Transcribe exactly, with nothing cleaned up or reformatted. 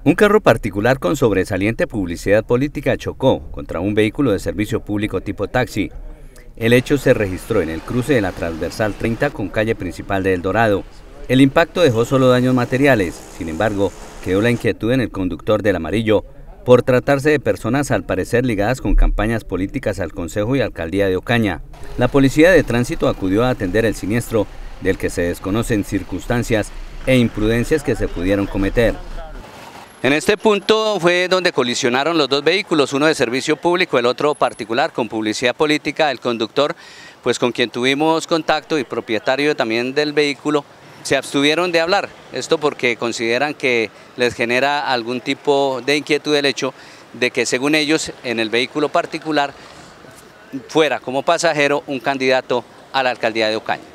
Un carro particular con sobresaliente publicidad política chocó contra un vehículo de servicio público tipo taxi. El hecho se registró en el cruce de la transversal treinta con calle principal de El Dorado. El impacto dejó solo daños materiales, sin embargo, quedó la inquietud en el conductor del amarillo, por tratarse de personas al parecer ligadas con campañas políticas al Consejo y Alcaldía de Ocaña. La Policía de Tránsito acudió a atender el siniestro, del que se desconocen circunstancias e imprudencias que se pudieron cometer. En este punto fue donde colisionaron los dos vehículos, uno de servicio público, el otro particular con publicidad política. El conductor, pues con quien tuvimos contacto y propietario también del vehículo, se abstuvieron de hablar. Esto porque consideran que les genera algún tipo de inquietud el hecho de que, según ellos, en el vehículo particular fuera como pasajero un candidato a la alcaldía de Ocaña.